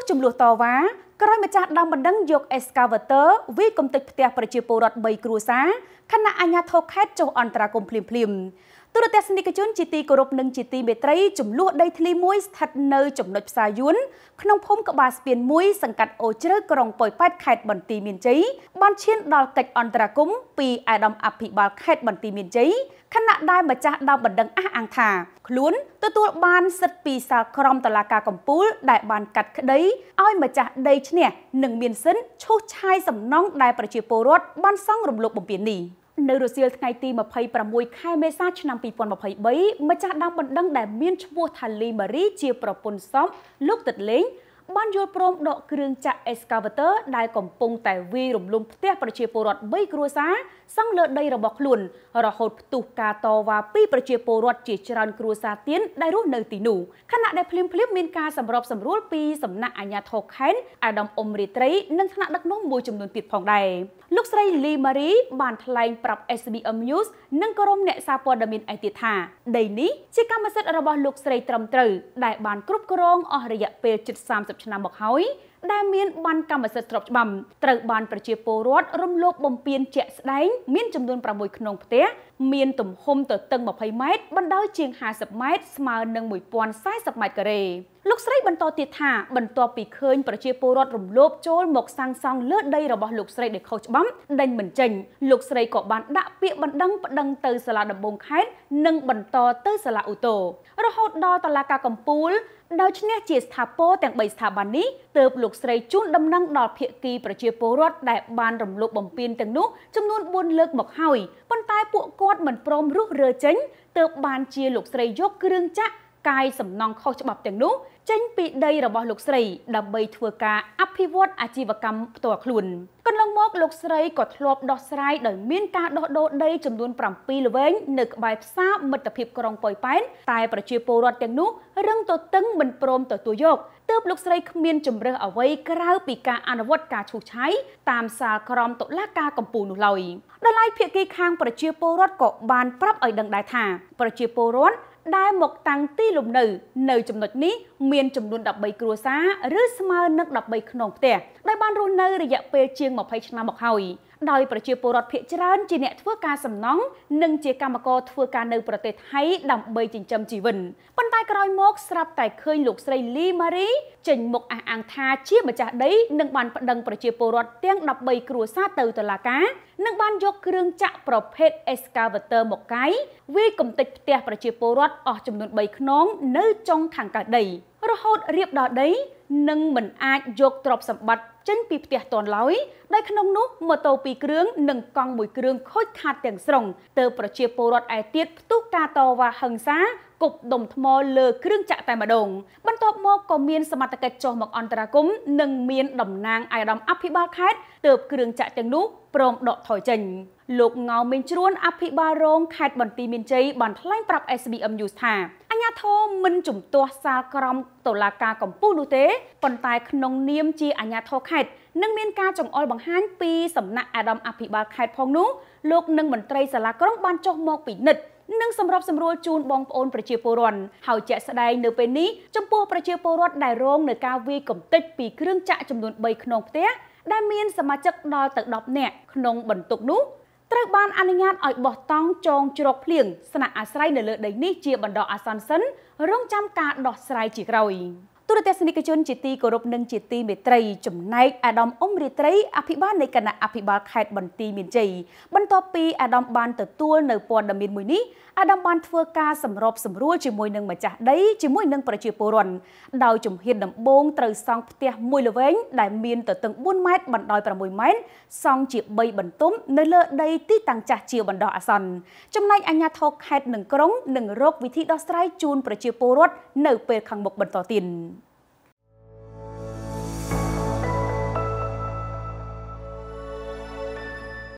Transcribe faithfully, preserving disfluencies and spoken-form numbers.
ចំនួនតវ៉ាក្រោយម្ចាស់ដើមបណ្ដឹងយក excavator វាយគំទេចផ្ទះប្រជាពលរដ្ឋបីគ្រួសារខណៈអាជ្ញាធរខេត្តចុះអន្តរាគមន៍ភ្លាមៗទូរទស្សនិកជនជាទីគោរពនិងជាទីមេត្រីចំនួនដីធ្លីមួយស្ថិតនៅចំណុចផ្សារយួនក្នុងភូមិក្បាលស្ពានមួយសង្កាត់អូជ្រៅក្រុងប៉ោយប៉ែតខេត្តបន្ទាយមានជ័យបានឈានដល់កិច្ចអន្តរាគមន៍ពីអាដាមអភិបាលខេត្តបន្ទាយមានជ័យខណៈដែលម្ចាស់ដើមបណ្ដឹងអះអាងថាខ្លួនទទួលបានសិទ្ធិពីសាលក្រមតុលាការកំពូលដែលបានកាត់ក្តីឲ្យម្ចាស់ដីឈ្នះនិងមានសិទ្ធិឈូសឆាយសំណងដែលប្រជាពលរដ្ឋបានសង់រំលោភបំពាននេះនៅរសៀលថ្ងៃទីម្ភៃប្រាំមួយខែមេសាឆ្នាំពីរពាន់ម្ភៃបីម្ចាស់ដើមបណ្ដឹងដែលមានឈ្មោះថាលីម៉ារីជាប្រពន្ធសពលោកទឹកលេងបានយល់ព្រមដកគ្រឿងចាក់ excavator ដែលកំពុងតែវាយរំលំផ្ទះប្រជាពលរដ្ឋបីគ្រួសារសង់លើដីរបស់ខ្លួនរហូតផ្ទុះការតវ៉ាពីប្រជាពលរដ្ឋជាច្រើនគ្រួសារទៀតដែលរស់នៅទីនោះខណៈដែលភ្លាមៗមានការសម្របសម្រួលពីសំណាក់អាជ្ញាធរខេត្តអាដាមអ៊ុំរាត្រីនិងថ្នាក់ដឹកនាំមួយចំនួនទៀតផងដែរលោកស្រីលីម៉ារីបានថ្លែងប្រាប់ S B M News និងក្រុមអ្នកសារព័ត៌មានឯទៀតថាដីនេះជាកម្មសិទ្ធិរបស់លោកស្រីត្រឹមត្រូវដែលបានគ្រប់គ្រងអស់រយៈពេលជិតសាមសិបឆ្នាំមកហើយដែលមានបានកម្មសិទ្ធិស្របច្បាប់ត្រូវបានប្រជាពលរដ្ឋរំលោភបំពានជាក់ស្ដែងមានចំនួនប្រាំមួយខ្នងផ្ទះមានទំហំទទឹងម្ភៃម៉ែត្របណ្ដោយជាងហាសិបម៉ែត្រស្មើនឹងមួយពាន់សាយសិបម៉ែត្រការ៉េលោកស្រីបន្តទៀតថាបន្ទាប់ពីឃើញប្រជាពលរដ្ឋរំលោភចូលមកសាងសង់លើដីរបស់លោកស្រីដែលខុសច្បាប់ដេញមិនចេញលោកស្រីក៏បានដាក់ពាក្យបណ្ដឹងប្តឹងទៅសាលាដំបងខេត្តនិងបន្តទៅសាលាឧទ្ធររហូតដល់តុលាការកំពូលដោយឈ្នះជាស្ថាពរទាំងបីស្ថាប័ននេះទើបលោកស្រីជូនដំណឹងដល់ភាគីប្រជាពលរដ្ឋដែលបានរំលោភបំពានទាំងនោះចំនួនបួនលើកមកហើយប៉ុន្តែពួកគាត់មិនព្រមរុះរើចេញទើបបានជាលោកស្រីយកគ្រឿងចាក់កាយសំណង់ខុសច្បាប់ទាំងនោះចេញពីដីរបស់លោកស្រីដើម្បីធ្វើការអភិវឌ្ឍអាជីវកម្មផ្ទាល់ខ្លួនកន្លងមកលោកស្រីក៏ធ្លាប់ដោះស្រាយដោយមានការដោះដូរដីចំនួនប្រាំពីរល្វែងនៅក្បែរផ្សារមិត្តភាពក្រុងប៉ោយប៉ែតតែប្រជាពលរដ្ឋទាំងនោះរឹងទទឹងមិនព្រមទទួលយកទើបលោកស្រីគ្មានជំរើសអ្វីក្រៅពីការអនុវត្តការឈូសឆាយតាមសាលក្រមតុលាការកំពូលនោះឡើយដល់ឡែកភាគីខាងប្រជាពលរដ្ឋក៏បានប្រាប់ឲ្យដឹងដែរថាប្រជាពលរដ្ឋដែលមកតាំងទីលំនៅនៅចំណុចនេះមានចំនួនដប់បីគ្រួសារឬស្មើនឹងដប់បីខ្នងផ្ទះដែលបានរស់នៅរយៈពេលជាងម្ភៃឆ្នាំមកហើយដោយប្រជាពលរដ្ឋភាគច្រើនជាអ្នកធ្វើការសំណង់និងជាកម្មករធ្វើការនៅប្រទេសថៃដើម្បីចិញ្ចឹមជីវិតប៉ុន្តែក្រោយមកស្រាប់តែឃើញលោកស្រីលីម៉ារីចេញមុខអះអាងថាជាម្ចាស់ដីនិងបានប្តឹងប្រជាពលរដ្ឋទាំងដប់បីគ្រួសារទៅតុលាការនិងបានយកគ្រឿងចាក់ប្រភេទ excavator មកកាយវាយគំទេចផ្ទះប្រជាពលរដ្ឋអស់ចំនួនបីខ្នងនៅចុងខាងកើតដីរហូតរៀបដល់ដីនិងមិនអាចយកទ្រព្យសម្បត្តិចេញពីផ្ទះទាន់ឡើយដោយក្នុងនោះម៉ូតូពីរគ្រឿងនិងកង់មួយគ្រឿងខូចខាតទាំងស្រុងទើបប្រជាពលរដ្ឋឯទៀតផ្ទុះការតវ៉ាហិង្សាគប់ដុំថ្មលើគ្រឿងចាក់តែម្ដងបន្ទាប់មកក៏មានសមត្ថកិច្ចចុះមកអន្តរាគមន៍និងមានតំណាងអាយដាមអភិបាលខេត្តទើបគ្រឿងចាក់ទាំងនោះព្រមដកថយចេញលោកងៅមេងជ្រួនអភិបាលរងខេត្តបន្ទាយមានជ័យបានថ្លែងប្រាប់ S B M News ថាអាជ្ញាធរមិនជំទាស់សាលក្រមតុលាការកំពូលនោះទេប៉ុន្តែក្នុងនាមជាអាជ្ញាធរខេត្តនឹងមានការចង្អុលបង្ហាញពីសំណាក់អាដាមអភិបាលខេត្តផងនោះលោកនិងមន្ត្រីសាលាក្រុងបានចុះមកពិនិត្យនិងសម្របសម្រួលជូនបងប្អូនប្រជាពលរដ្ឋហើយជាក់ស្ដែងនៅពេលនេះចំពោះប្រជាពលរដ្ឋដែលរងនឹងការវាយកំទេចពីគ្រឿងចាក់ចំនួនបីខ្នងផ្ទះដែលមានសមាជិកដល់ទៅដប់នាក់ក្នុងបន្ទុកនោះត្រូវបានអនុញ្ញាតឲ្យបោះតង់ចងជ្រកភ្លៀងស្នាក់អាស្រ័យនៅលើដីនេះជាបណ្ដោះអាសន្នសិនរងចាំការដោះស្រាយជាក្រោយទូរទស្សនិកជនជាទីគោរពនិងជាទីមេត្រីចំណែកអាដាមអ៊ុំរាត្រីអភិបាលនៃគណៈអភិបាលខេត្តបន្ទាយមានជ័យបន្ទាប់ពីអាដាមបានទទួលនៅព័ត៌មានមួយនេះអាដាមបានធ្វើការសម្របសម្រួលជាមួយនឹងម្ចាស់ដីជាមួយនឹងប្រជាពលរដ្ឋដោយជំហានដំបូងត្រូវសង់ផ្ទះមួយល្វែងដែលមានទទឹងបួនម៉ែត្របណ្ដោយប្រាំមួយម៉ែត្រសង់ជាបីបន្ទប់នៅលើដីទីតាំងចាស់ជាបណ្ដោះអាសន្នចំណែកអាជ្ញាធរខេត្តនិងក្រុងនឹងរកវិធីដោះស្រាយជូនប្រជាពលរដ្ឋនៅពេលខាងមុខបន្តទៀត